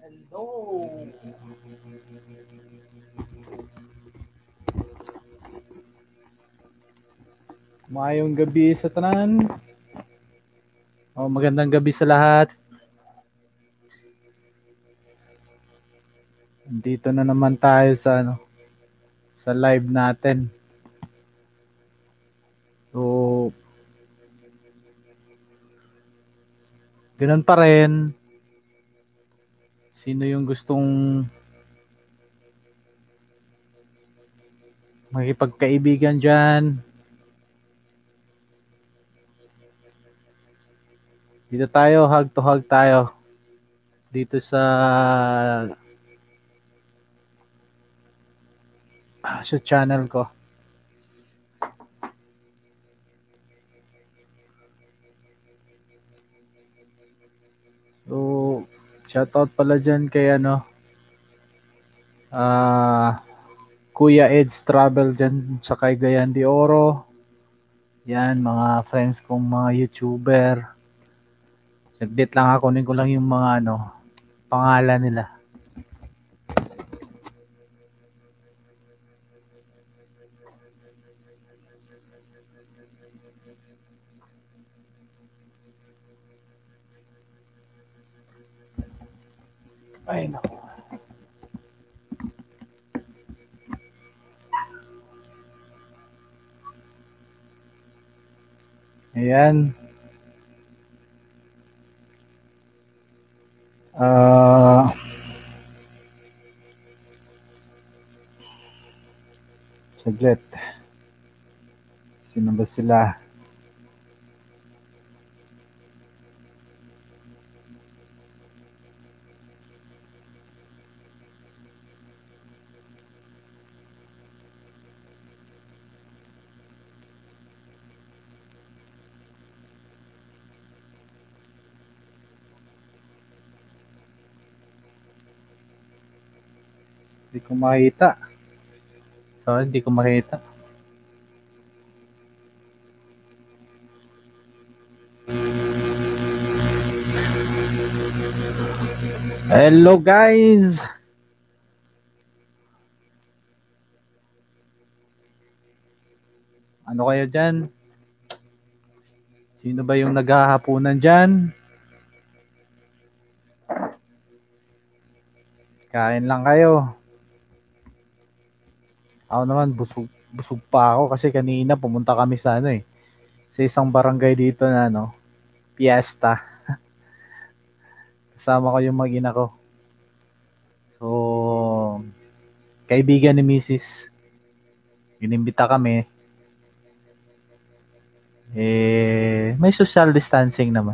Hello! Mayong gabi sa tanan. Magandang gabi sa lahat. Dito na naman tayo sa live natin. So, ganoon pa rin. Sino yung gustong makipagkaibigan dyan? Dito tayo, hug to hug tayo. Dito sa channel ko. So, shoutout pala dyan kay Kuya Ed's Travel dyan sa Cagayan de Oro. Yan, mga friends kong mga YouTuber. Saglit lang ako, kunin ko lang yung mga pangalan nila. Ay, naku. Ayan. Saglit. Sino ba sila? Hindi ko makita. Sorry, hindi ko makita. Hello guys! Ano kayo dyan? Sino ba yung naghahaponan dyan? Kain lang kayo. Ako naman, busog pa ako kasi kanina pumunta kami sa sa isang barangay dito na Fiesta. Kasama ko yung mag-ina ko. So, kaibigan ni Mrs. Inimbita kami. May social distancing naman.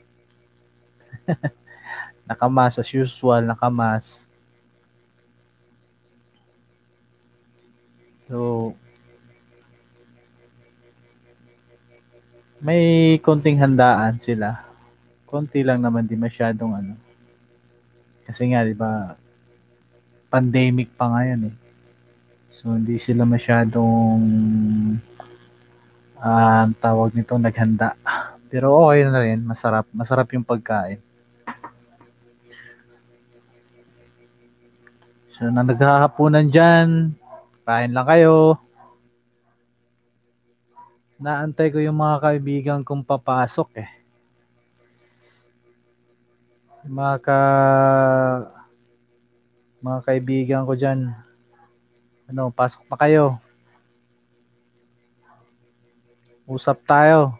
Nakamas as usual, nakamas. So, may konting handaan sila. Konti lang naman, di masyadong Kasi nga, di ba, pandemic pa ngayon eh. So, hindi sila masyadong tawag nito, naghanda. Pero okay na rin, masarap. Masarap yung pagkain. So, na naghahaponan dyan, kain lang kayo. Naantay ko yung mga kaibigan kong papasok eh. Mga kaibigan ko dyan, pasok pa kayo. Usap tayo.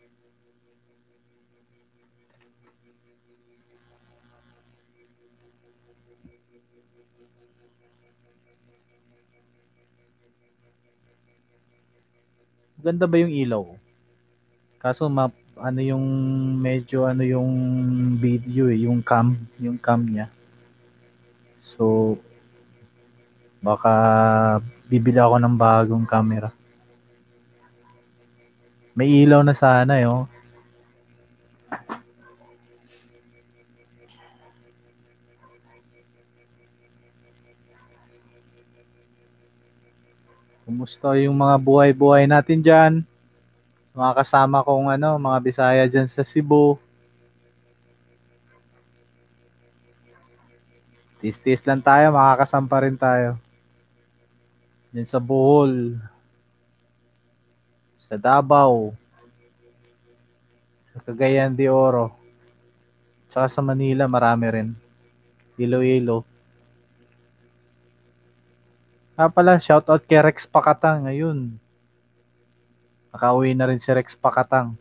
Ganda ba yung ilaw? Kaso yung medyo yung video yung cam niya. So baka bibili ako ng bagong camera. May ilaw na sana eh. Oh. Kumusta yung mga buhay-buhay natin dyan? Mga kasama kong mga Bisaya dyan sa Cebu. Tis-tis lang tayo, makakasampa rin tayo. Yan sa Bohol, sa Davao, sa Cagayan de Oro, tsaka sa Manila marami rin. Iloilo. Pala, shoutout kay Rex Pakatang ngayon. Nakauwi na rin si Rex Pakatang.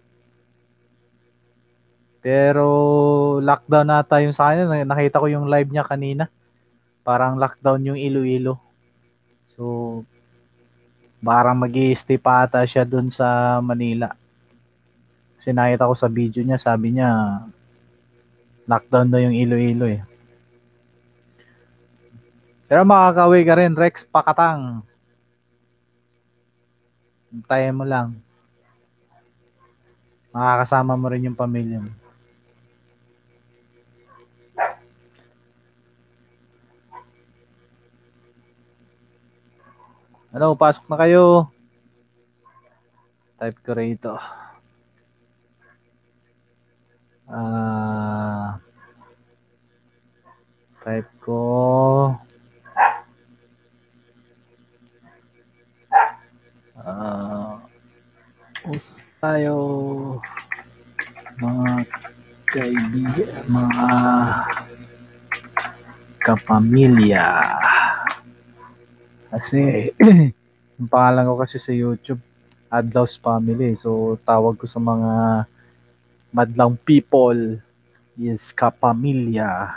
Pero lockdown nata yung sa kanya. Nakita ko yung live niya kanina. Parang lockdown yung Iloilo. So, parang mag-i-stay pa ata siya dun sa Manila. Kasi nakita ko sa video niya, sabi niya, lockdown daw yung Iloilo eh. Pero makakauwi ka rin, Rex Pakatang. Hintayin mo lang. Makakasama mo rin yung pamilya mo. Ano, pasok na kayo. Type ko rito. Type ko. Tayo mga kaibigan, mga kapamilya. Kasi yung pangalan ko kasi sa YouTube, Adlaw's Family. So tawag ko sa mga madlang people is kapamilya.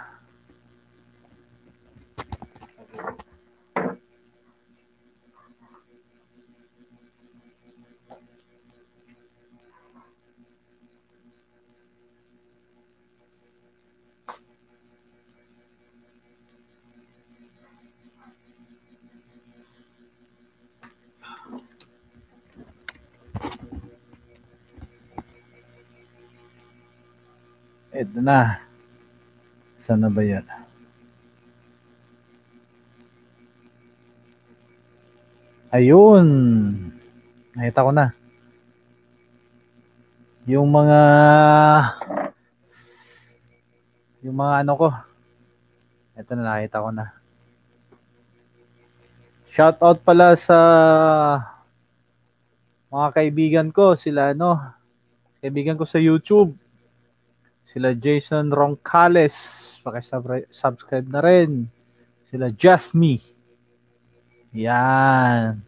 Ito na. Saan na ba yan? Ayun. Nakita ko na. Yung mga ano ko. Ito na, nakita ko na. Shout out pala sa mga kaibigan ko. Sila kaibigan ko sa YouTube. Sila Jason Roncales. Paki-subscribe na rin. Sila Just Me. Yan.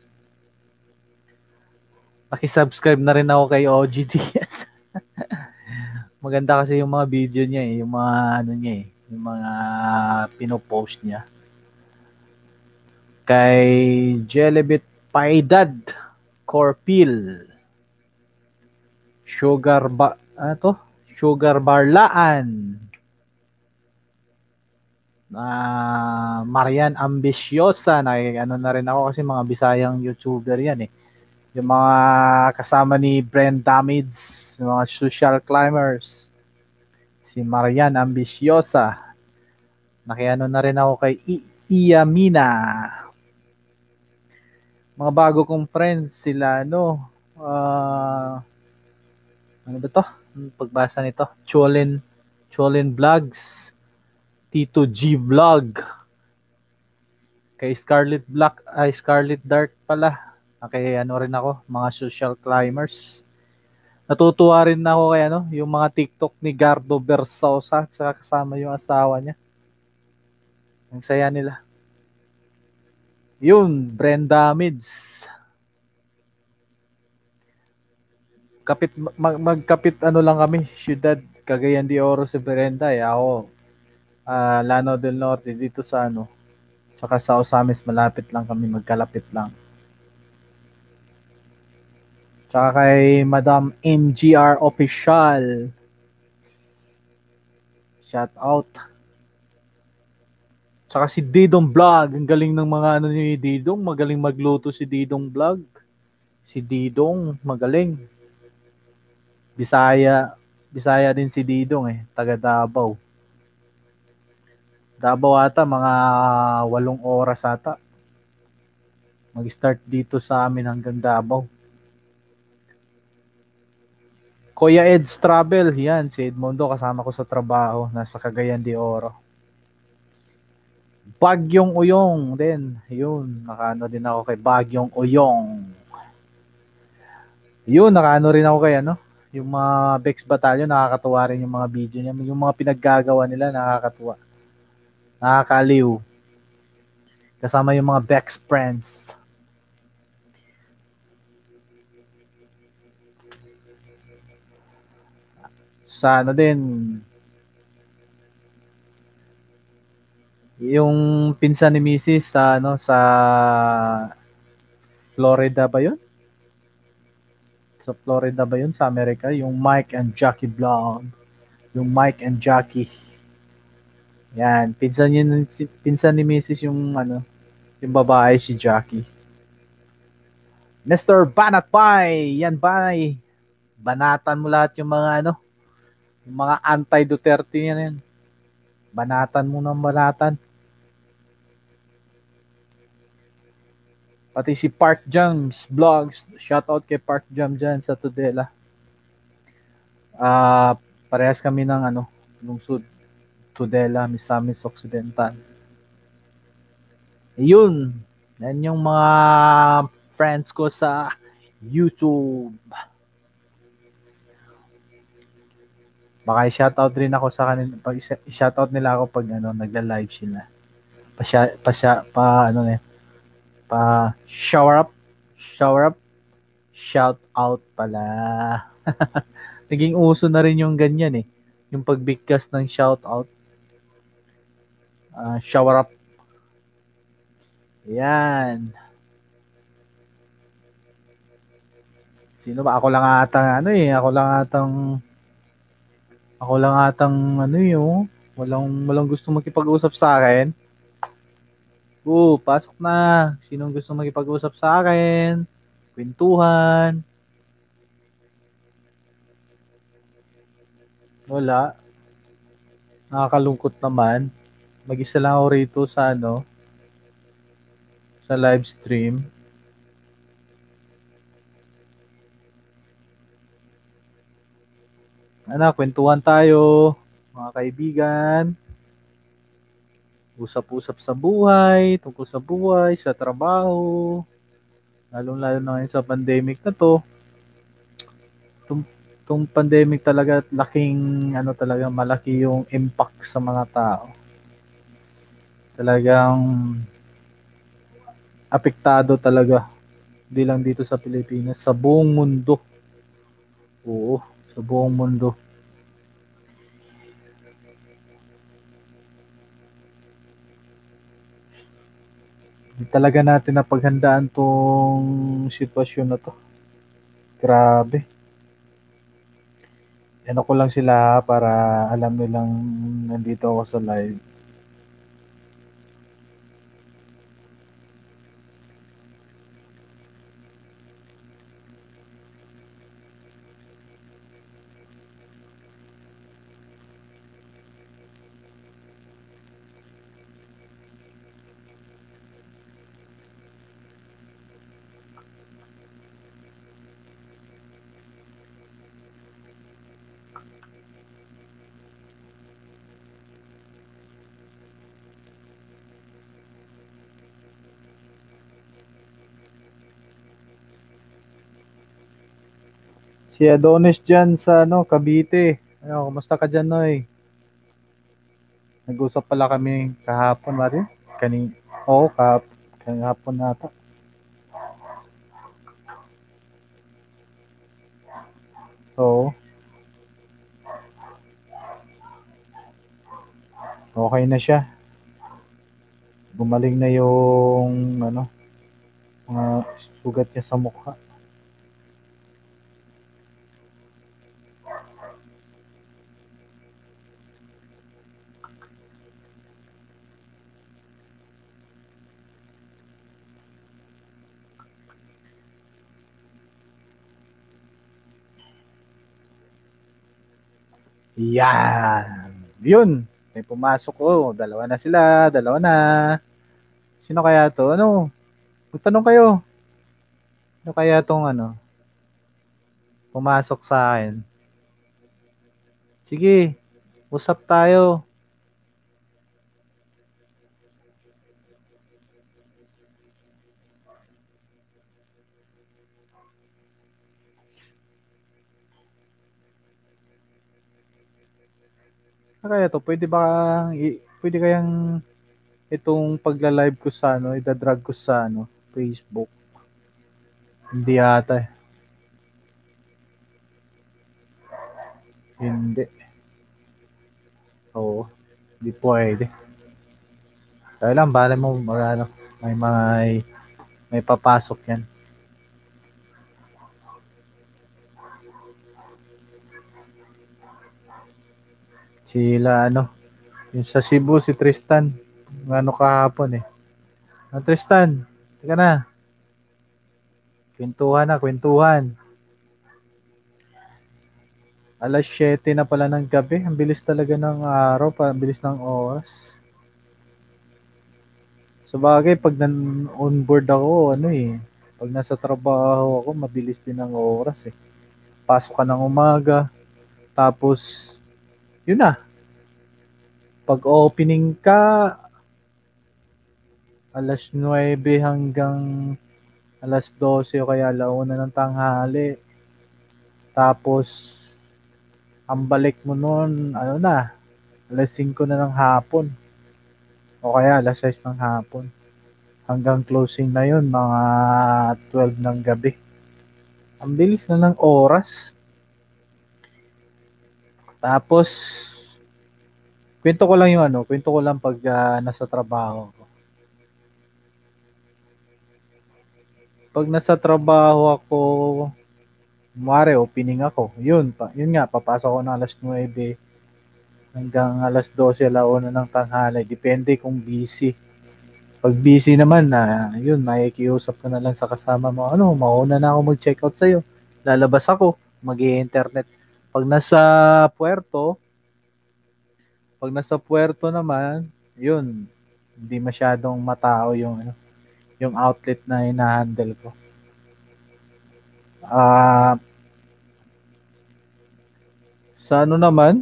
Paki-subscribe na rin ako kay OGDS. Maganda kasi yung mga video niya eh. Yung mga ano niya eh. Yung mga pinopost niya. Kay Jelibit Paidad Corpil. Sugar Barlaan. Marian Ambisyosa. Ano na rin ako kasi mga Bisayang YouTuber yan eh. Yung mga kasama ni Brent Damids, yung mga social climbers. Si Marian Ambisyosa. Nakiano na rin ako kay Iyamina. Mga bago kong friends sila ano ba to? Pagbasa nito, Cholin Vlogs, Tito G Vlog, kay Scarlet Dark pala. Kay ano rin ako, mga social climbers. Natutuwa rin ako kay yung mga TikTok ni Gardo Versosa, saka kasama yung asawa niya. Ang saya nila. Yun, Brenda Mids. Magkapit lang kami, Ciudad Cagayan de Oro si Brenda eh. Ako, Lano del Norte dito sa tsaka sa Osamis, malapit lang kami, magkalapit lang. Tsaka kay Madam MGR Official. Shout out. Tsaka si Didong Vlog. Ang galing ng mga ni Didong. Magaling magluto si Didong Vlog. Si Didong, magaling. Bisaya din si Didong eh. Taga Davao. Davao ata, mga 8 oras ata. Mag-start dito sa amin hanggang Davao. Kuya Ed's Travel. Yan, si Edmondo kasama ko sa trabaho. Nasa Cagayan de Oro. Bagyong Uyong din. Yun, nakaano din ako kay Bagyong Uyong. Yun, nakaano rin ako kay ano, yung mga Bex Battalion, nakakatuwa rin yung mga video niya. Yung mga pinaggagawa nila, nakakatuwa. Nakakaliw. Kasama yung mga Bex friends. Sa ano din, yung pinsan ni Mrs. sa ano sa Florida ba yun? Sa Florida ba yun? Sa Amerika? Yung Mike and Jackie Vlog. Yung Mike and Jackie. Yan. Pinsan ni Mrs. yung ano, yung babae si Jackie. Mr. Banat Bay! Yan bay! Banatan mo lahat yung mga ano, yung mga anti-Duterte yan. Banatan mo ng banatan. Pati si Park Jams Vlogs. Shoutout kay Park Jam dyan sa Tudela. Parehas kami ng ano, lungsod. Tudela, Misamis Occidental. Yun. Yan yung mga friends ko sa YouTube. Baka i-shoutout rin ako sa kanila. Pag i-shoutout nila ako pag ano, nagla-live sila. Pa ano pa shower up. Shout out pala. Naging uso na rin yung ganyan eh. Yung pagbigkas ng shout out. Shower up. Yan. Sino ba? Ako lang atang ano eh. Ako lang atang ano yung walang gusto makipag-usap sa akin. Pasok na. Sinong gusto makipag-usap sa akin? Kwentuhan. Wala. Nakakalungkot naman. Mag-isa lang ako rito sa ano, sa live stream. Kwentuhan tayo, mga kaibigan. Usap-usap sa buhay, tungkol sa buhay, sa trabaho. Lalo-lalo na ngayon sa pandemic na to. Itong pandemic talaga, malaki yung impact sa mga tao. Talagang apektado talaga. Hindi lang dito sa Pilipinas, sa buong mundo. Oo, sa buong mundo. Hindi talaga natin napaghandaan tong sitwasyon na to. Grabe. Ano ko lang sila para alam nilang nandito ako sa live. Si Adonis dyan sa Cavite. Kumusta ka dyan, Noy? Nag-usap pala kami kahapon, Mari. Kahapon nata. Oo. Okay na siya. Gumaling na yung mga sugat niya sa mukha. Yan. Yun. May pumasok ko. Dalawa na sila. Dalawa na. Sino kaya to? Magtanong kayo. Sino kaya tong pumasok sa akin? Sige. Usap tayo. Kaya to, pwede kayang itong pagla-live ko sa ano, ida-drag ko sa ano, Facebook. Hindi ata eh. Hindi. Oo. Hindi pwede. Kaya lang, bala mo, ano, may papasok yan. Sila, ano, yung sa Cebu, si Tristan. Ano kahapon eh. Ah, Tristan, teka na. Kwentuhan. Alas 7 na pala ng gabi. Ang bilis talaga ng araw, ang bilis ng oras. Sa bagay, pag on-board ako, ano eh, pag nasa trabaho ako, mabilis din ang oras eh. Pasok ka ng umaga, tapos, yun na. Pag opening ka, alas 9 hanggang alas 12 o kaya 1 ng tanghali. Tapos, ang balik mo noon, ano na, alas 5 na ng hapon. O kaya alas 6 ng hapon. Hanggang closing na yun, mga 12 ng gabi. Ang bilis na ng oras. Tapos, kwento ko lang pag nasa trabaho ako. Pag nasa trabaho ako, kumare, opening ako. Yun nga, papasok ako ng alas 9 hanggang alas 12, alauna ng tanghali. Depende kung busy. Pag busy naman, yun, makikiusap ka na lang sa kasama mo. Ano, mauna na ako mag-check out sa'yo. Lalabas ako, mag-i-internet. Puerto, pag nasa puerto naman, yun, hindi masyadong matao yung outlet na ina-handle ko. Sa ano naman,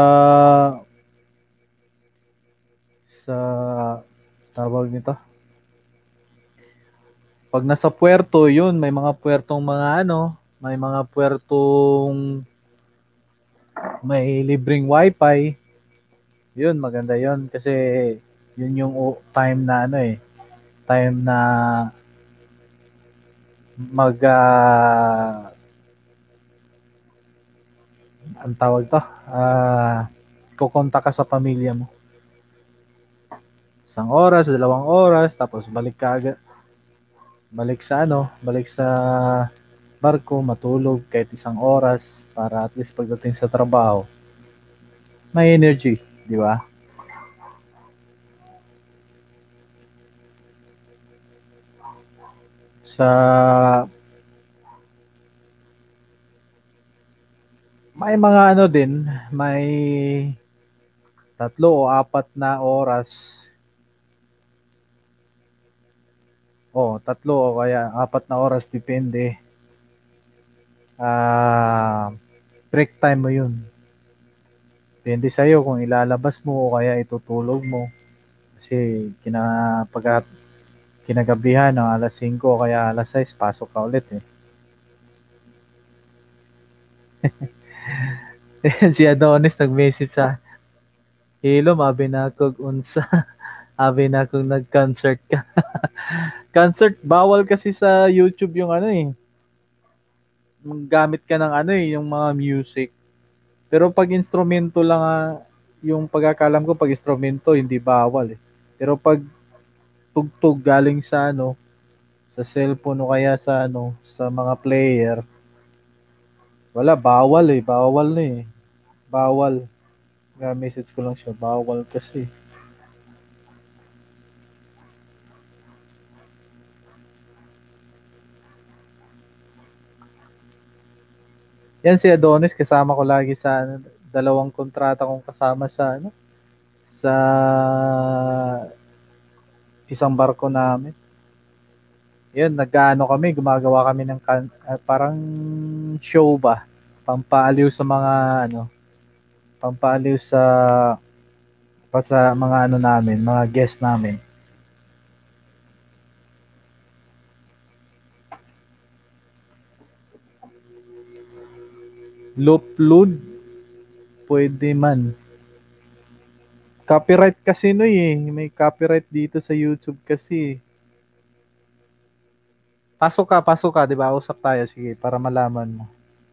sa tawag nito. Pag nasa puerto, yun, may mga puertong may libreng wifi. Yun, maganda yun kasi yun yung time na time na ang tawag to, kukonta ka sa pamilya mo. 1 oras, 2 oras, tapos balik ka agad. Balik sa barko, matulog kahit 1 oras para at least pagdating sa trabaho, may energy, di ba? May mga din, may 3 o 4 na oras. 3 o kaya 4 na oras, depende. Break time mo yun. Depende sa'yo kung ilalabas mo o kaya itutulog mo. Kasi kinagabihan ng alas 5 o kaya alas 6, pasok ka ulit eh. Si Adonis nag-message sa Hello, mabi na kog unsa. Abi na kung nag-concert ka. Concert, bawal kasi sa YouTube yung gamit ka ng yung mga music. Pero pag instrumento lang, yung pagkakalam ko, pag instrumento, hindi bawal eh. Pero pag tugtog galing sa cellphone o kaya sa mga player, wala, bawal eh. Bawal na eh. Bawal. Message ko lang siya, bawal kasi. Yan si Adonis, kasama ko lagi sa 2 kontrata kong kasama sa isang barko namin. Yun, gumagawa kami ng parang show ba, pampaaliw sa mga pampaaliw sa mga namin, mga guest namin. Loopload, pwede man. Copyright kasi no eh. May copyright dito sa YouTube kasi. Pasok ka, di ba? Usap tayo, sige, para malaman mo.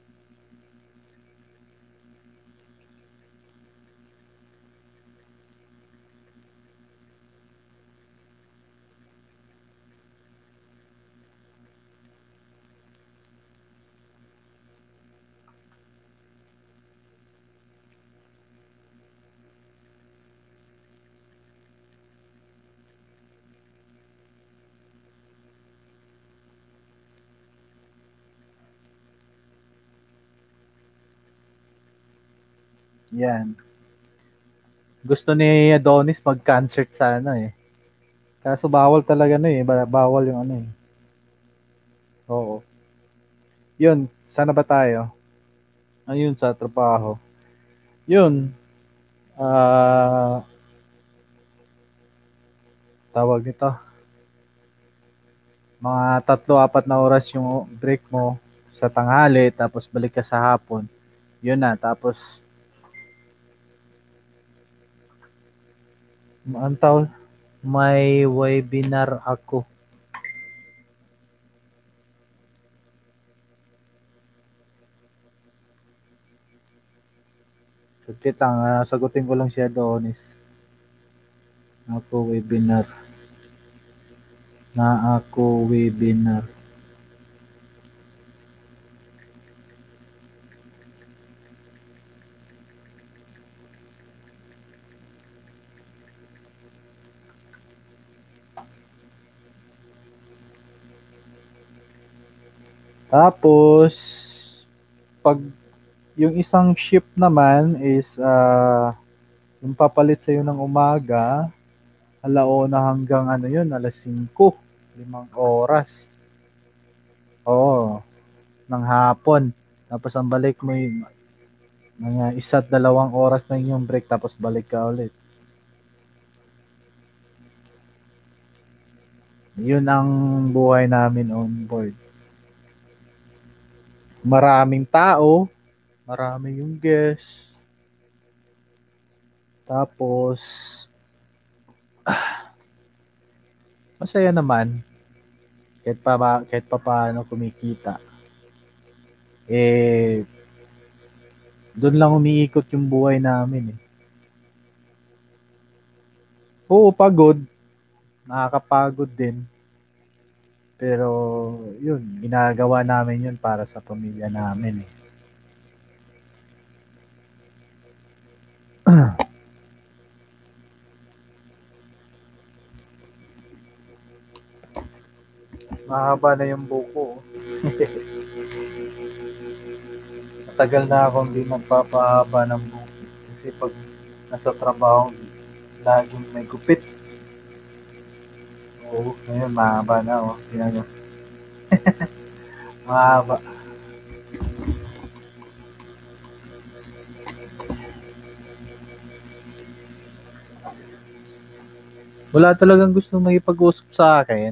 Yan. Gusto ni Adonis mag-concert sana eh. Kaso bawal talaga na eh. Bawal yung ano eh. Oo. Yun, sana ba tayo? Ayun, sa trabaho. Yun, tawag nito. Mga 3-4 na oras yung break mo sa tanghali, tapos balik ka sa hapon. Yun na, tapos ang may webinar ako. Saglit lang, sagutin ko lang si Adonis. Ako webinar. Tapos, pag yung isang shift naman is yung papalit sa'yo ng umaga, 1:00 hanggang ano yun, 5:00. 5 oras. Oo, ng hapon. Tapos ang balik mo yung mga 1 at 2 oras na yung break, tapos balik ka ulit. Yun ang buhay namin on board. Maraming tao, marami yung guest. Tapos, masaya naman. Kahit pa paano kumikita. Eh, doon lang umiikot yung buhay namin eh. Oo, pagod. Nakakapagod din. Pero, yun, ginagawa namin yun para sa pamilya namin eh. Mahaba na yung buko. Matagal na akong hindi nagpapahaba ng buko. Kasi pag nasa trabaho, laging may gupit. Oo, ngayon mahaba na oh. Tingnan nyo. Mahaba. Wala talagang gustong makipag-usap sa akin.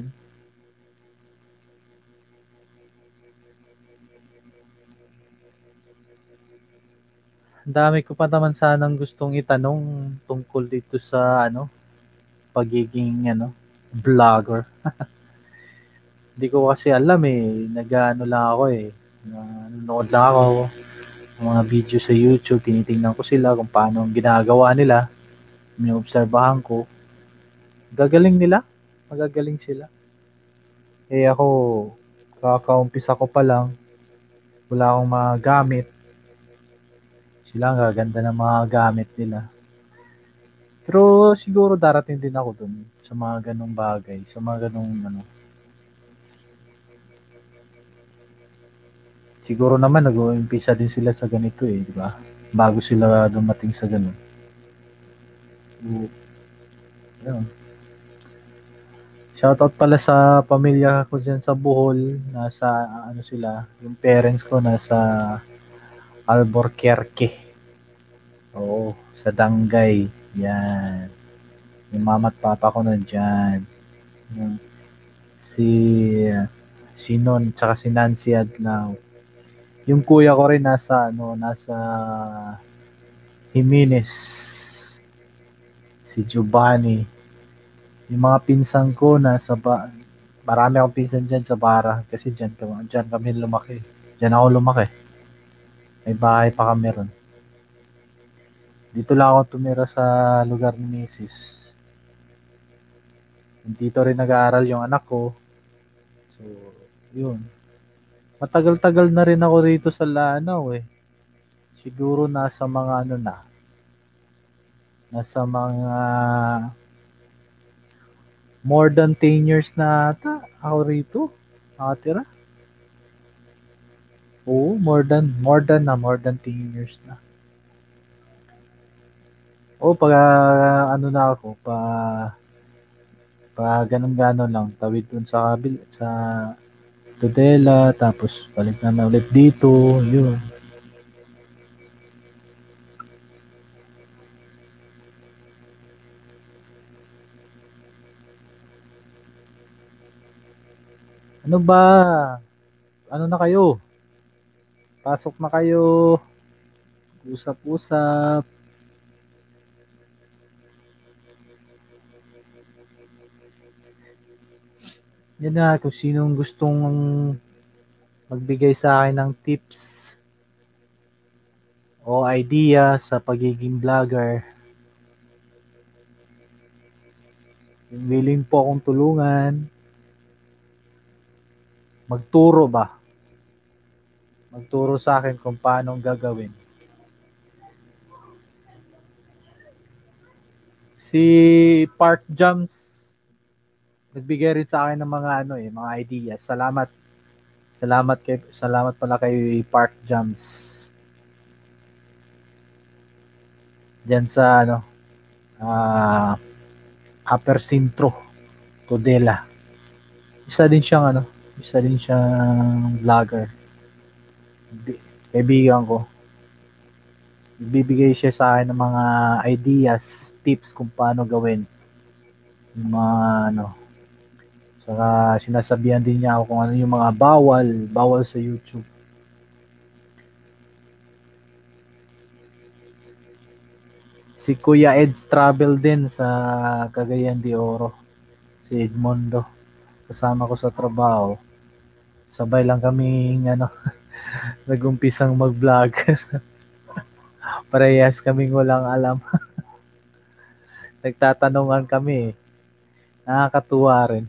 Ang dami ko pa naman sanang gustong itanong tungkol dito sa pagiging vlogger. Hindi ko kasi alam eh. Nag-ano lang ako eh. Nanonood lang ako ng mga video sa YouTube. Tinitingnan ko sila kung paano ang ginagawa nila. Iniobserbahan ko. Gagaling nila. Magagaling sila. Eh ako, kakaumpisa ko pa lang. Wala akong mga gamit. Sila ang gaganda ng mga gamit nila. Pero siguro darating din ako dun sa mga ganong bagay. Sa mga ganong siguro naman nag-uumpisa din sila sa ganito eh, di ba? Bago sila dumating sa ganun. Yun. Shoutout pala sa pamilya ko dyan sa Bohol. Nasa, sila, yung parents ko nasa Albuquerque. Oo, sa Dangay. Yan. Yung mama at papa ko nandyan. Yung, si, si Non, tsaka si Nancy Adlaw. Yung kuya ko rin nasa Jimenez, si Giovanni. Yung mga pinsan ko marami akong pinsan dyan sa Bara kasi dyan kami lumaki. Dyan ako lumaki. May bahay pa kami ron. Dito lang ako tumira sa lugar ni Mrs. Dito rin nag-aaral yung anak ko. So, yun. Matagal-tagal na rin ako rito sa Lanao eh. Siguro nasa mga more than 10 years na ata ako rito. Nakatira. Oo, more than 10 years na. Oo, pag ano na ako, ganun-ganon lang, tawid dun sa Tudela, tapos balik na ulit dito, yun. Ano ba? Ano na kayo? Pasok na kayo. Usap-usap. Yan na, kung sinong gustong magbigay sa akin ng tips o idea sa pagiging vlogger. Willing po akong tulungan. Magturo ba? Magturo sa akin kung paano gagawin. Si Park Jams nagbigay rin sa akin ng mga ideas. Salamat pala kay Park Jams. Diyan sa Upper Sintro, Tudela. Isa din siyang vlogger. Kaibigan ko. Bibigay siya sa akin ng mga ideas, tips kung paano gawin. Yung mga saka sinasabihan din niya ako kung ano yung mga bawal sa YouTube. Si Kuya Ed's Travel din sa Cagayan de Oro. Si Edmondo. Kasama ko sa trabaho. Sabay lang kaming nag-umpisang mag-vlog. Parehas kaming walang alam. Nagtatanungan kami. Nakakatuwa rin.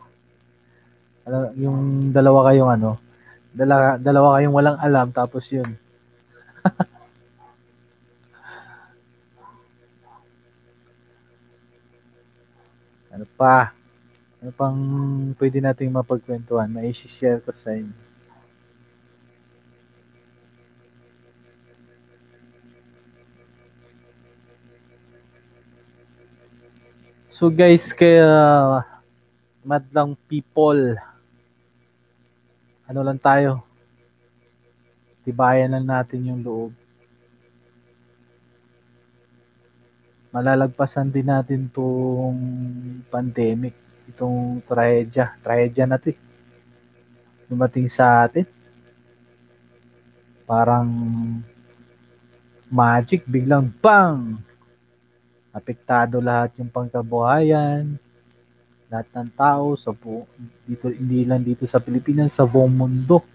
Yung dalawa kayong walang alam tapos yun. Ano pa? Ano pang pwede nating mapagkwentuhan? May i-share ko sa inyo. So guys, kaya madlang people, ano lang tayo, tibayan lang natin yung loob. Malalagpasan din natin tong pandemic, itong trahedya na to dumating sa atin. Parang magic, biglang bang! Apektado lahat yung pangkabuhayan, lahat ng tao dito, hindi lang dito sa Pilipinas, sa buong mundo.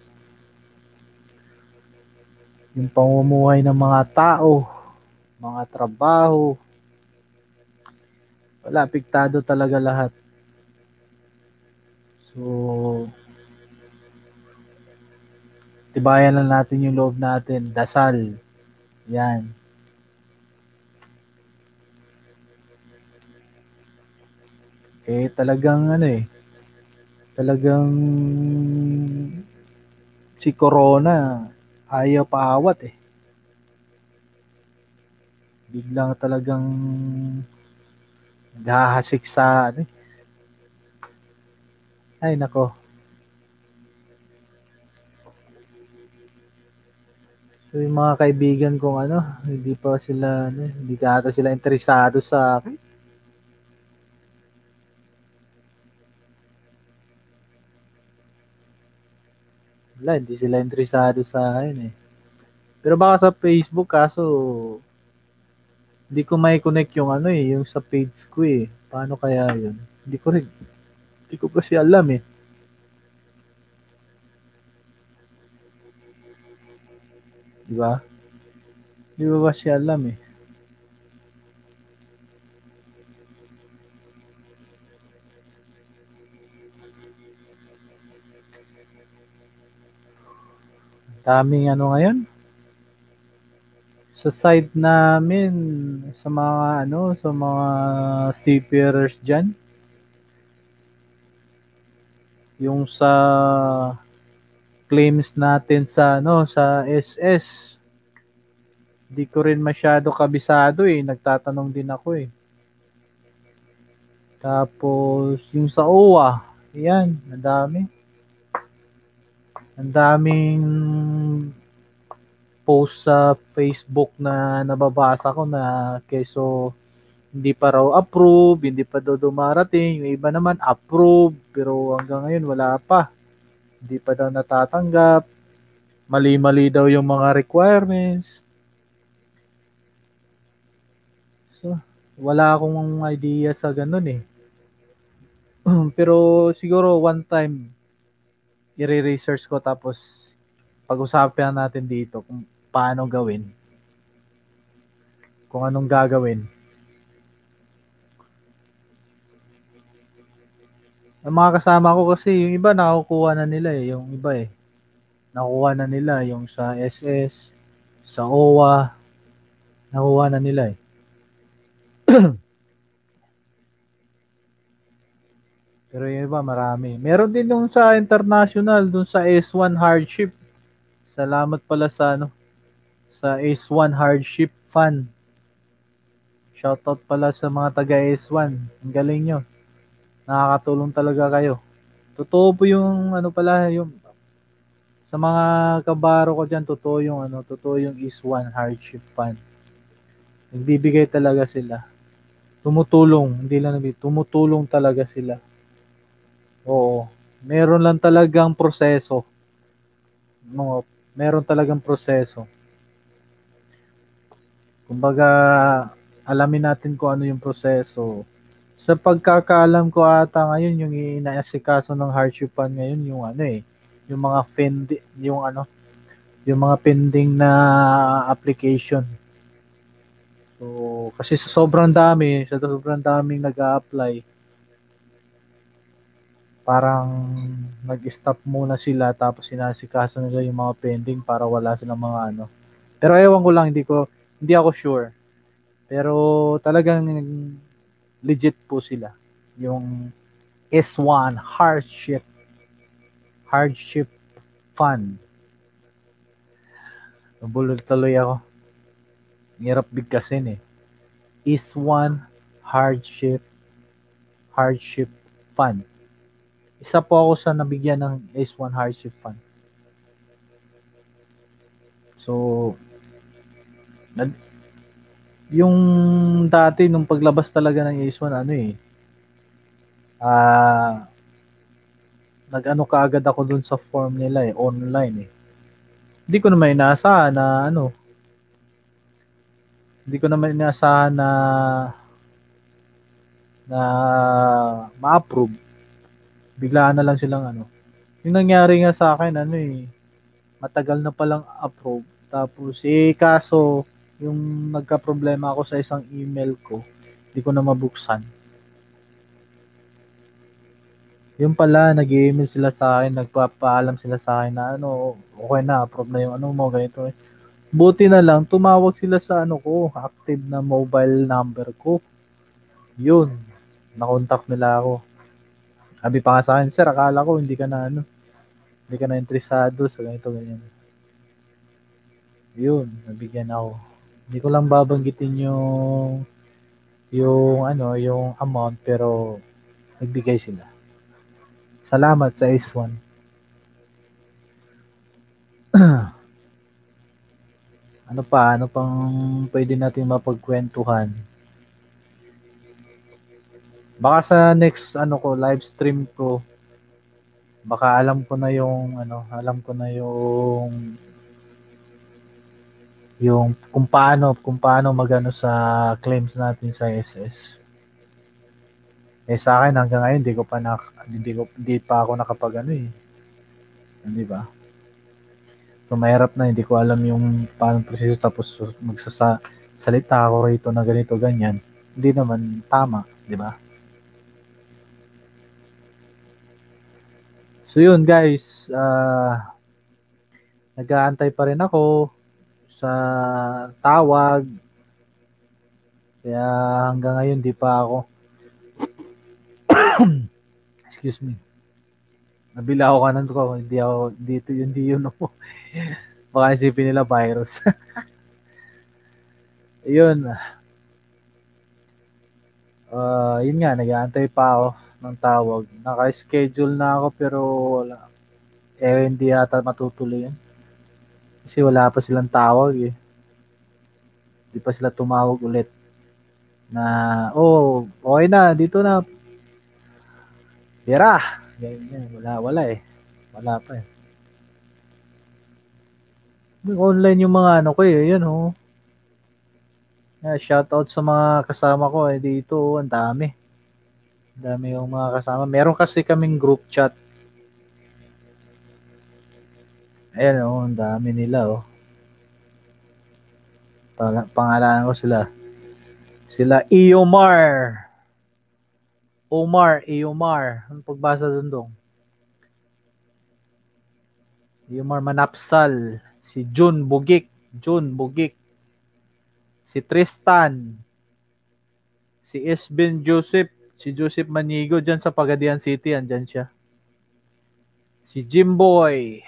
Yung pamumuhay ng mga tao, mga trabaho, wala, apektado talaga lahat. So, tibayan lang natin yung loob natin, dasal, yan. Talagang talagang si Corona, ayaw paawat Biglang talagang naghahasik sa Ay nako. So yung mga kaibigan kong hindi ka ata sila interesado sa akin. Wala, hindi sila interesado sa akin eh. Pero baka sa Facebook, kaso hindi ko may connect yung ano eh, yung sa page ko eh. Paano kaya yun? Hindi ko kasi alam eh. Di ba? Di ba kasi alam eh. Daming ano ngayon. Sa site namin, sa mga ano, sa mga seafarers dyan, yung sa claims natin sa ano, sa SS, di ko rin masyado kabisado eh. Nagtatanong din ako eh. Tapos, yung sa OWA, yan, ang dami. Ang daming post sa Facebook na nababasa ko na keso hindi pa raw approve, hindi pa daw dumarating. Yung iba naman approve, pero hanggang ngayon wala pa. Hindi pa daw natatanggap. Mali-mali daw yung mga requirements. So, wala akong idea sa ganun eh. Pero siguro one time, i-research ko tapos pag-usapan natin dito kung paano gawin. Kung anong gagawin. Ang mga kasama ko kasi, yung iba nakukuha na nila eh. Yung iba eh. Nakuha na nila yung sa SS, sa OWA. Nakuha na nila eh. Pero yung iba marami. Meron din yung sa international, dun sa S1 hardship. Salamat pala sa ano, sa S1 hardship fund. Shoutout pala sa mga taga S1. Ang galing nyo. Nakakatulong talaga kayo. Totoo po yung ano pala, yung sa mga kabaro ko diyan, totoo yung S1 hardship fund. Nagbibigay talaga sila. Tumutulong, hindi lang tumutulong talaga sila. Oo. Meron lang talagang proseso. No, meron talagang proseso. Kumbaga, alamin natin kung ano yung proseso. Sa pagkakaalam ko ata ngayon, yung inaasikaso ng hardship fund ngayon, yung ano eh, yung mga yung ano, yung mga pending na application. So, kasi sa sobrang daming nag-a-apply, parang nag-stop muna sila tapos sinasikaso nila yung mga pending para wala silang mga ano. Pero ewan ko lang, hindi ako sure. Pero talagang legit po sila. Yung S1 hardship fund. Nabulol tuloy ako. Hirap bigkasin eh. S1 hardship fund. Isa po ako sa nabigyan ng S1 hardship fund. So, yung dati nung paglabas talaga ng S1 ano eh, nag-ano kaagad ako dun sa form nila eh, online eh. Hindi ko naman inaasahan na ano, hindi ko naman inaasahan na ma-approve. Biglaan na lang silang ano. Yung nangyari nga sa akin, ano eh, matagal na palang approve. Tapos, kaso, yung nagka-problema ako sa isang email ko, hindi ko na mabuksan. Yung pala, nag-email sila sa akin, nagpapaalam sila sa akin na ano, okay na, approve na yung ano mo, ganito. Buti na lang, tumawag sila sa ano ko, active na mobile number ko. Yun, nakontak nila ako. Sabi pa nga sa akin, sir, akala ko hindi ka na ano, hindi ka na interesado sa ganito, ganyan. Yun, nabigyan ako. Hindi ko lang babanggitin yung ano, yung amount, pero nagbigay sila. Salamat sa S1. Ano pang pwede natin mapagkwentuhan? Baka sa next ano ko, live stream ko, Baka alam ko na yung alam ko na yung kung paano magano sa claims natin sa SS. Sa akin hanggang ngayon hindi pa ako nakapag di ba? So mahirap na, hindi ko alam yung paano proseso, tapos salita ako rito na ganito ganyan. Hindi naman tama, di ba? So yun guys, nag-aantay pa rin ako sa tawag. Kaya hanggang ngayon di pa ako excuse me. Nabila ako kanan ko, hindi ako dito, hindi yun ako. Baka isipin nila virus. Yun. Yun nga, nag-aantay pa ako ng tawag. Naka-schedule na ako pero wala. Hindi yata matutuloy yun. Kasi wala pa silang tawag eh. Hindi pa sila tumawag ulit. Na, okay na, dito na. Tira! Ganyan, wala eh. Wala pa eh. Online yung mga ko eh. Yun oh. Shoutout sa mga kasama ko dito. Ang dami. Ang dami yung mga kasama. Meron kasi kaming group chat. Ayan oh, ang dami nila oh. Pangalanan ko sila. Sila Eomar. Eomar. Anong pagbasa dun? Eomar Manapsal. Si Jun Bugik. Si Tristan. Si Esben Joseph. Si Joseph Manigo dyan sa Pagadian City. Andyan siya. Si Jimboy.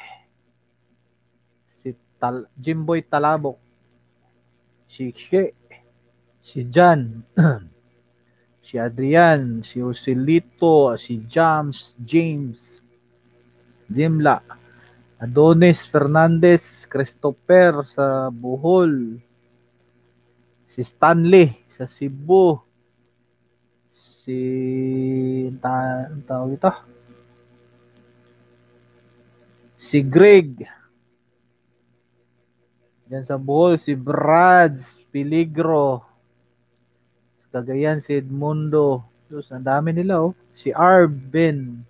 Jimboy Talabok. Si She. Si Jan. Si Adrian. Si Joselito. Si James. Jimla. Adonis Fernandez. Christopher sa Bohol. Si Stanley sa Cebu. Ang tawag ito? Si Greg. Yan sa Bohol. Si Brad Peligro. Cagayan, si Edmundo. Diyos, ang dami nila oh. Si Arbs.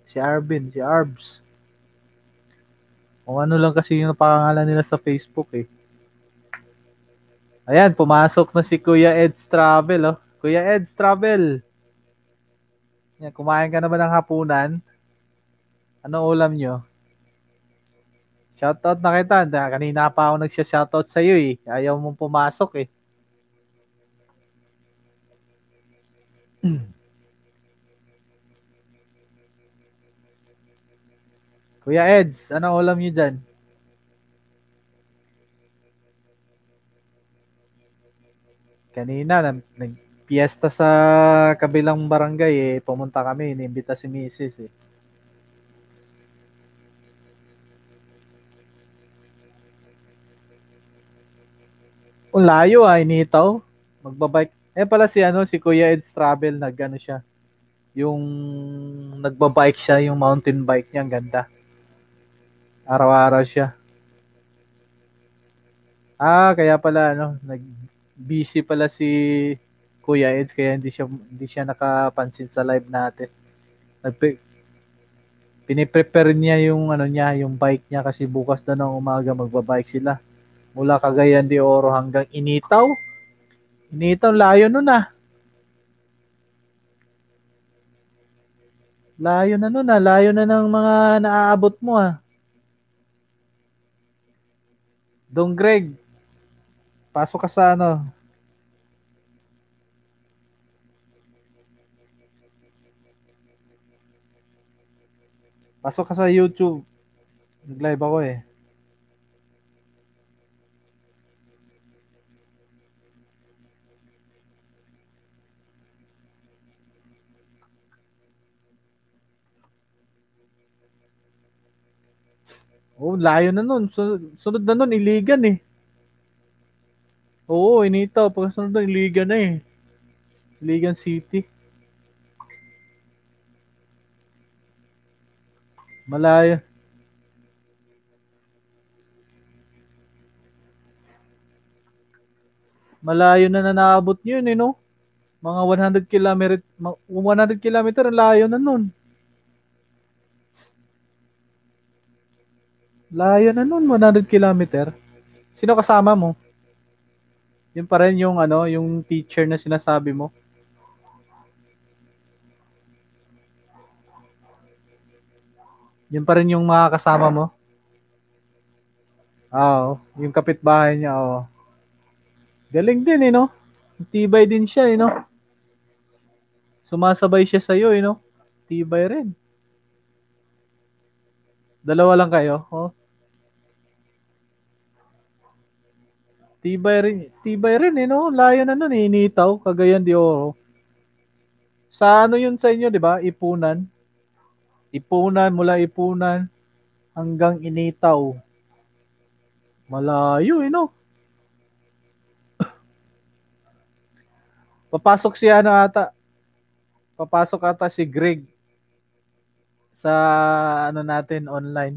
Kung ano lang kasi yung pangalan nila sa Facebook eh. Ayan, pumasok na si Kuya Ed's Travel oh. Kuya Ed's Travel. Yan, kumain ka na ba ng hapunan? Ano ulam nyo? Shoutout na kita. Kanina pa ako nagsya-shoutout sa iyo eh. Ayaw mong pumasok eh. Kuya Eds, ano ulam nyo dyan? Kanina, nag-fiesta sa kabilang barangay eh. Pumunta kami, inimbita si Mrs. eh. Layo initaw. Magbabike. Pala si Kuya Ed's Travel, nag-ano siya. Yung nagbabike siya, yung mountain bike niya, ang ganda. Araw-araw siya. Kaya pala nag-busy pala si Kuya Ed, kaya hindi siya nakapansin sa live natin. Piniprepare niya yung yung bike niya kasi bukas na ng umaga magbabike sila. Mula Cagayan de Oro hanggang Initaw. Layo nun ah. Layo na ng mga naaabot mo ah. Dong Greg, pasok ka sa Pasok ka sa YouTube. Nag-live ako eh. Layo na nun. Sunod na nun, Iligan eh. Oo, Initaw. Pagkasunod na, Iligan na eh. Iligan City. Malayo. Malayo na naabot yun eh, no? Mga 100 kilometer, ang layo na nun. Layo na nun, 100 kilometer. Sino kasama mo? Yun pa rin yung ano, yung teacher na sinasabi mo. Yun pa rin yung mga kasama mo. Oo, yung kapitbahay niya, oo. Galing din eh, no? Tibay din siya eh, no? Sumasabay siya sa'yo eh, no? Tibay rin. Dalawa lang kayo, oh. Tibay rin eh, no? Layo na nun eh, Initaw, Cagayan de Oro. Sa ano yun sa inyo, di ba? Ipunan. Mula Ipunan hanggang Initaw. Malayo eh, no? Papasok si ano ata. Papasok ata si Greg sa ano natin online.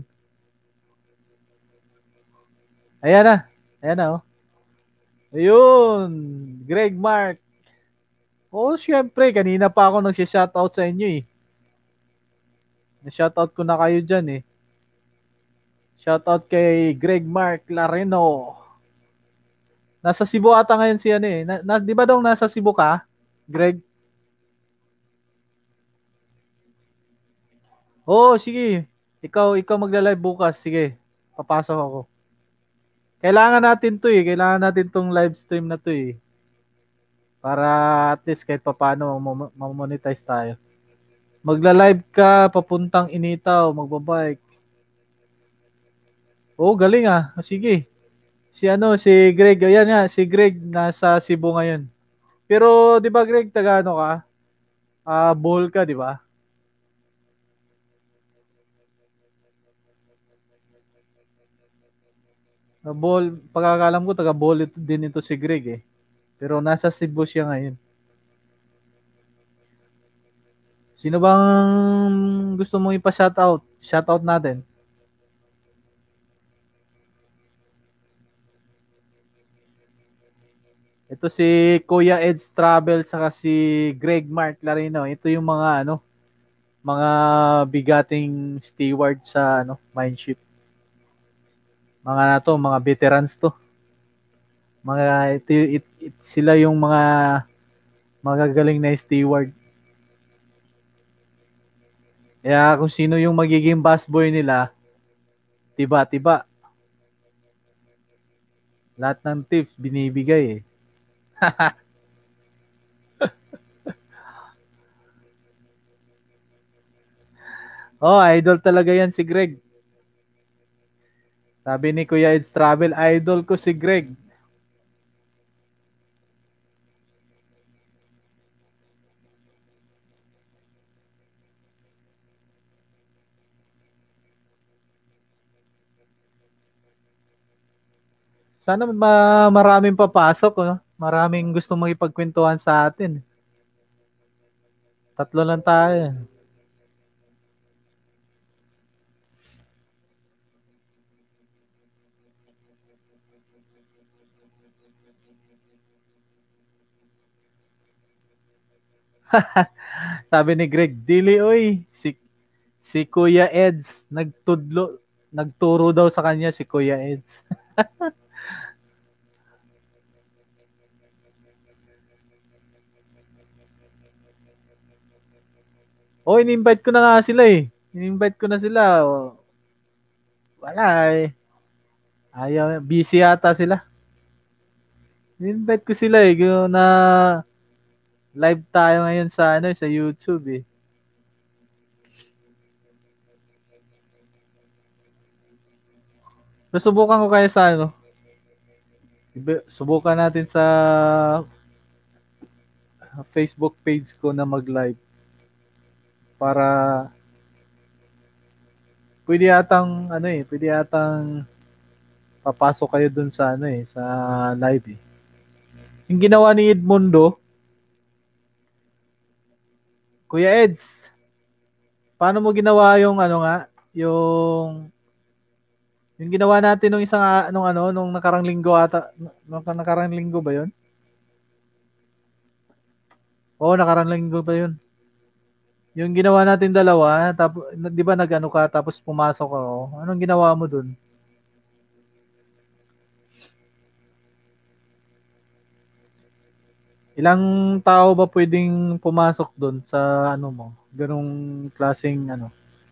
Ayan na. Ayan na, oh. Ayun. Greg Mark. Oh, syempre. Kanina pa ako nagsishoutout sa inyo eh. Na-shoutout ko na kayo dyan eh. Shoutout kay Greg Mark Lareno. Nasa Cebu ata ngayon si ano eh. Di ba daw nasa Cebu ka, Greg? Oo, sige. Ikaw magla-live bukas. Sige. Papasok ako. Kailangan natin 'to eh. Kailangan natin 'tong live stream na 'to eh. Para at least kahit papaano ma-monetize tayo. Magla-live ka papuntang Initaw, magbabike. Oo, galing ah. Sige. Si Greg, ayan nga, si Greg nasa Cebu ngayon. Pero 'di ba Greg, taga ano ka? Bohol ka, 'di ba? Bohol, pagkakalam ko taga Bohol din ito si Greg eh. Pero nasa Cebu siya ngayon. Sino bang gusto mong ipa-shoutout? Shoutout natin. Ito si Kuya Ed's Travel saka si Greg Mark Larino. Ito yung mga ano, mga bigating steward sa ano, Mindship. Mga na to, mga veterans to. Mga sila yung mga magagaling na steward. Kaya kung sino yung magiging busboy nila, tiba-tiba. Lahat ng tips binibigay eh. Oh, idol talaga yan si Greg. Sabi ni Kuya Ed's Travel, idol ko si Greg. Sana maraming papasok, no? Maraming gusto makipagkwentuhan sa atin. Tatlo lang tayo. Sabi ni Greg, dili oy, si Kuya Eds nagturo daw sa kanya si Kuya Eds. Oh, in-invite ko na nga sila eh. In-invite ko na sila. Oh, wala eh. Ayaw, busy yata sila. In-invite ko sila eh. Na live tayo ngayon sa ano sa YouTube eh. Subukan ko kaya sa ano. Subukan natin sa Facebook page ko na mag-live para pwede yatang papasok kayo dun sa ano eh, sa live eh. Yung ginawa ni Edmundo, Kuya Eds, paano mo ginawa yung ano nga, yung ginawa natin nung isang nung nakarang linggo ata, nung nakarang linggo ba 'yun? Oo, nakarang linggo ba 'yun? Yung ginawa natin dalawa, tapos 'di ba nag-ano ka tapos pumasok ako. Anong ginawa mo dun? Ilang tao ba pwedeng pumasok dun sa ano mo? Ganong klaseng ano?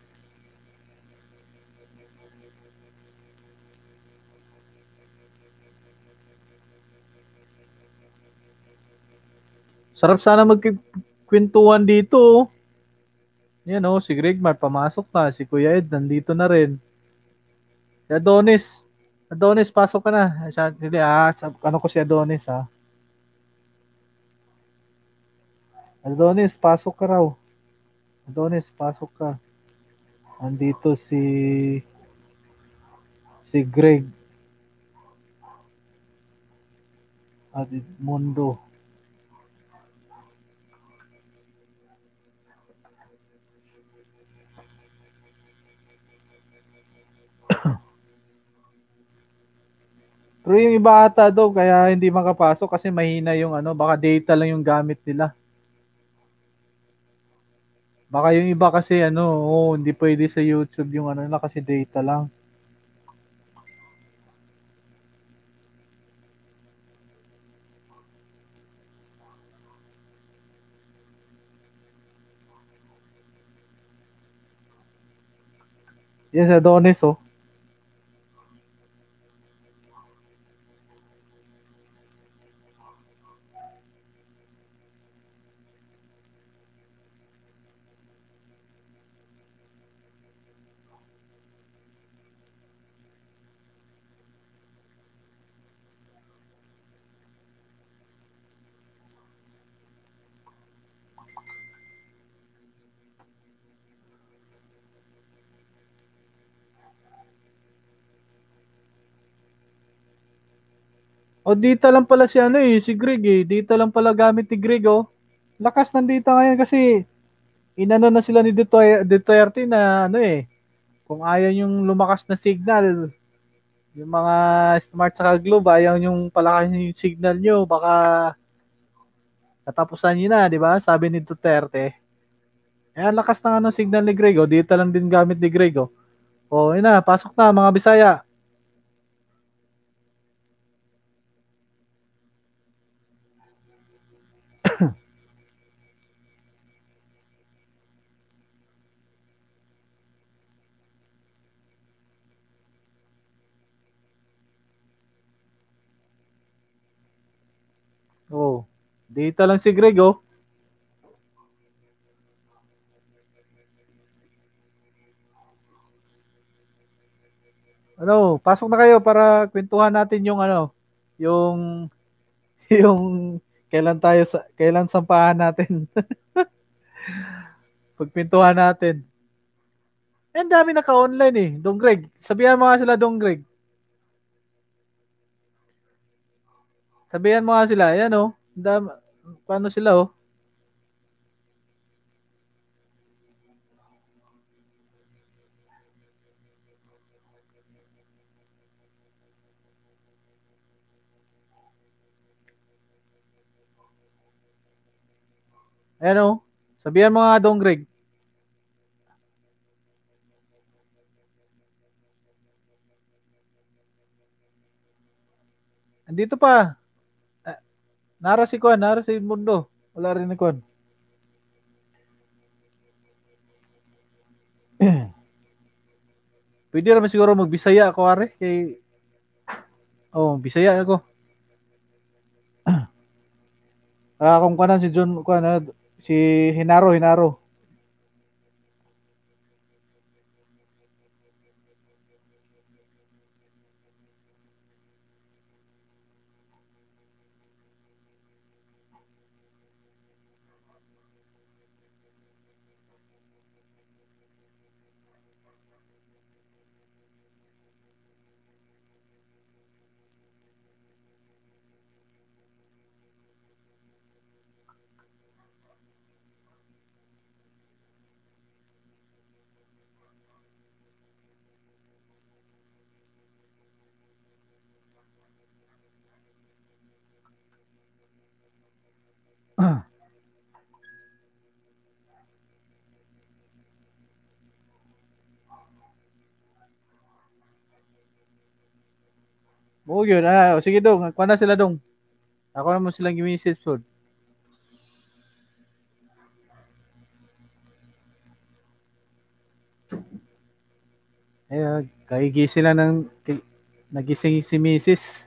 Sarap sana magkwentuhan dito. Oh. Yan oh, si Greg pamasok na, si Kuya Ed nandito na rin. Si Adonis, Adonis pasok ka na. Hindi ano ko si Adonis ha. Adonis, pasok ka raw. Adonis, pasok ka. Andito si Greg at Mundo. Pero yung iba ata daw kaya hindi makapasok kasi mahina yung ano, baka data lang yung gamit nila. Baka yung iba kasi ano, hindi pwede sa YouTube yung ano nila kasi data lang. Yan sa Adonis oh. O data lang pala si ano eh, si Greg eh. Data lang pala gamit ni Greg oh. Lakas ng data ngayon kasi inano na sila ni Duterte na ano eh. Kung ayaw yung lumakas na signal, yung mga Smart sa Globe, ayaw yung palakasin yung signal nyo, baka katapusan nyo na, di ba? Sabi ni Duterte. Eh, ang lakas ng ano, signal ni Greg, oh. Data lang din gamit ni Greg, oh. Oh, yun na, pasok na, mga Bisaya. Oh, data lang si Greg, oh. Ano, pasok na kayo para kwentuhan natin yung ano, yung, yung kailan sampahan natin. Pagpintuhan natin. Eh, ang dami naka-online eh. Dong Greg. Sabihan mo nga sila, Dong Greg. Sabihan mo nga sila. Ayan oh. Paano sila oh. Ayan oh. Sabihan mo nga, Dong Greg. Andito pa. Ah, nara si Kwan. Nara si Mundo. Wala rin ni Kwan. Pwede naman siguro magbisaya ako, are. Bisaya ako. Kung kanan si John, si Hinaro. Oo yun. Sige dong. Kuha na sila dong. Ako naman silang gimisis food. Kaigising lang nagising si Mrs.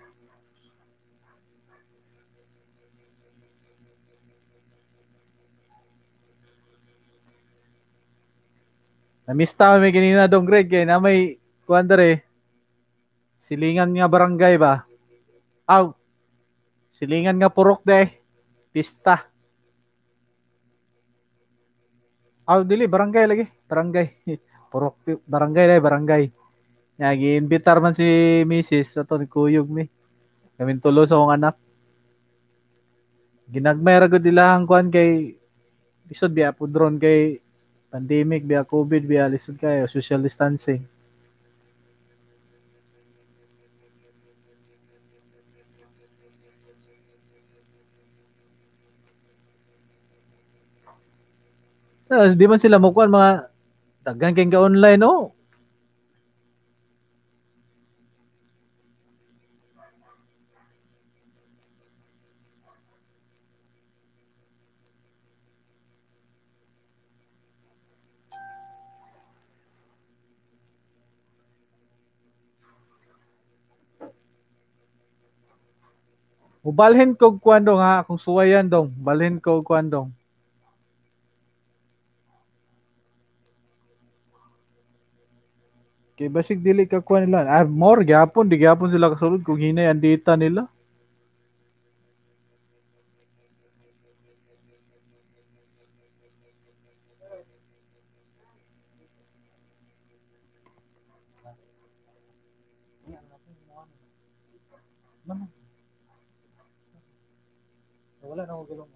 Namista may kanina dong Greg kay na may kuan dere silingan nga barangay ba? Aw, silingan nga purok de pista. Aw dili barangay lagi, barangay. Purok barangay dai barangay. Nya giimbitar man si Mrs. sa to ni kuyog mi. Kaming tulo sa akong anak. Ginagmay ra gud ilang kuan kay lisod biya pudron kay pandemic biya COVID biya lisod kayo social distancing. Di man sila mo kuan mga daghan kay ka online oh. Ubalhin ko kuan dong ha kung suwayan dong. Balhin ko kuan dong. Kay basig dili ka kuha nila. More gyapon, di gyapon sila kasulod kung hinay ang data nila. Wala na ako gulong.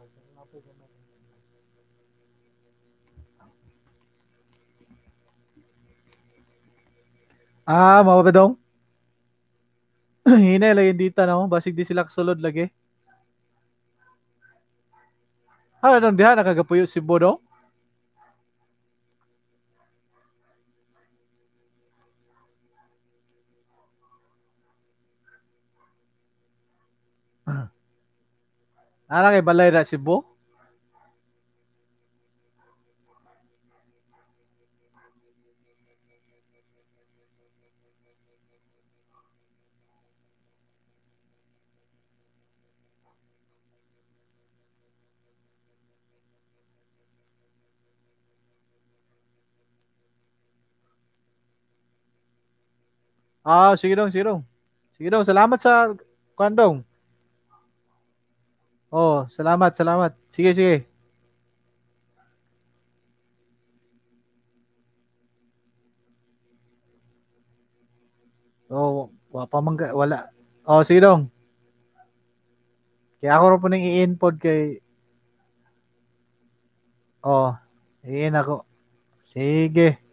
Mao ba dong? Hinay lagi data na mo, basig di sila kasulod lagi. Anong diha nakagapuyo si Bodo? Kay balay na si Bo? Sige dong, sige dong. Sige dong, salamat sa kwandong. Salamat, salamat. Sige, sige. Wala. Sige dong. Kaya ako rin po nang i-infod kay i-in ako. Sige.